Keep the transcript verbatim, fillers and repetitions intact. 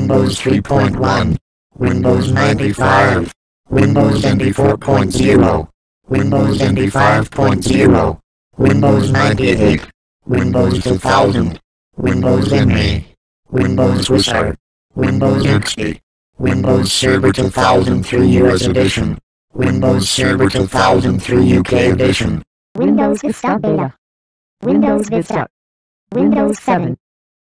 Windows three point one, Windows ninety-five, Windows N T four point zero, Windows N T five point zero, Windows ninety-eight, Windows two thousand, Windows M E, Windows Wizard, Windows X P, Windows Server two thousand three U S Edition, Windows Server two thousand three U K Edition, Windows Vista Beta, Windows Vista, Windows seven.